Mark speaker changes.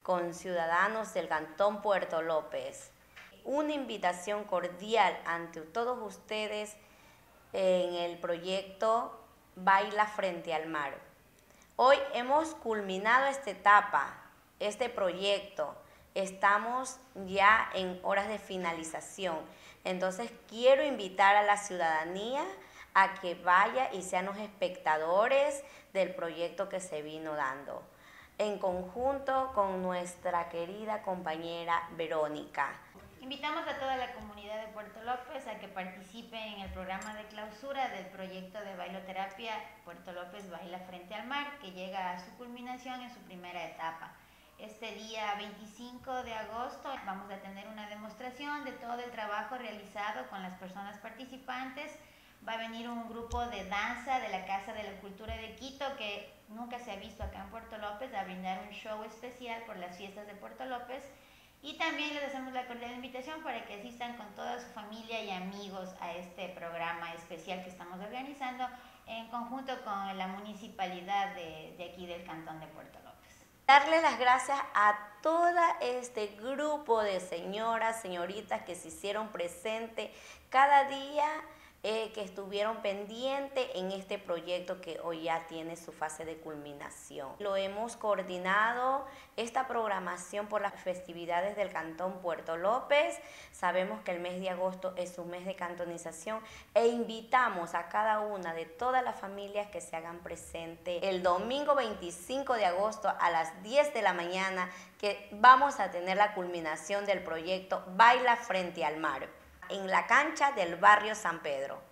Speaker 1: con ciudadanos del Cantón Puerto López. Una invitación cordial ante todos ustedes en el proyecto Baila Frente al Mar. Hoy hemos culminado esta etapa, este proyecto. Estamos ya en horas de finalización. Entonces quiero invitar a la ciudadanía a que vaya y sean los espectadores del proyecto que se vino dando, en conjunto con nuestra querida compañera Verónica.
Speaker 2: Invitamos a toda la comunidad de Puerto López a que participe en el programa de clausura del proyecto de bailoterapia Puerto López Baila Frente al Mar, que llega a su culminación en su primera etapa. Este día 25 de agosto vamos a tener una demostración de todo el trabajo realizado con las personas participantes. Va a venir un grupo de danza de la Casa de la Cultura de Quito, que nunca se ha visto acá en Puerto López, a brindar un show especial por las fiestas de Puerto López. Y también les hacemos la cordial invitación para que asistan con toda su familia y amigos a este programa especial que estamos organizando en conjunto con la municipalidad de aquí del Cantón de Puerto López.
Speaker 1: Darle las gracias a todo este grupo de señoras, señoritas que se hicieron presentes cada día, que estuvieron pendientes en este proyecto que hoy ya tiene su fase de culminación. Lo hemos coordinado, esta programación, por las festividades del Cantón Puerto López. Sabemos que el mes de agosto es un mes de cantonización e invitamos a cada una de todas las familias que se hagan presentes el domingo 25 de agosto a las 10 de la mañana, que vamos a tener la culminación del proyecto Baila Frente al Mar en la cancha del barrio San Pedro.